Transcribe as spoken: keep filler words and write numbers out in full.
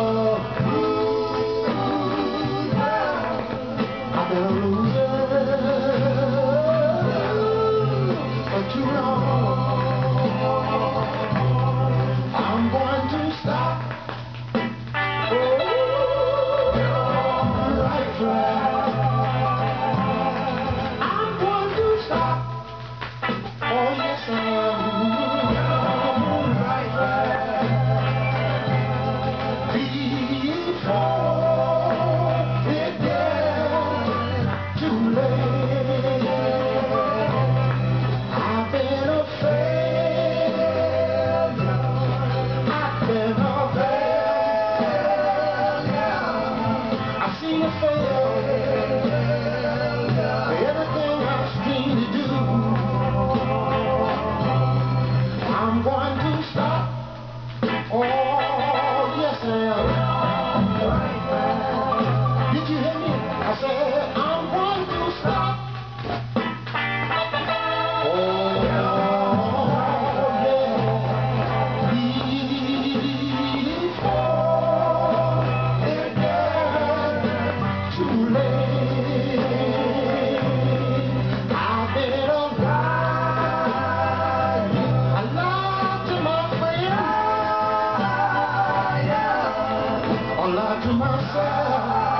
I've been a loser for too long. I'm going to stop. Oh, right track. I'm going to stop. Oh, yes, I am. Right track. Before it gets too late, I've been a failure. I've been a failure. I've seen a failure. Everything I've seen to do, I'm going to stop. Oh, yes, I am. Did you hear me? I said, I'm going to stop. Oh, yeah. Before it gets too late, I've been a lie. I lied to my friend. I lied to myself.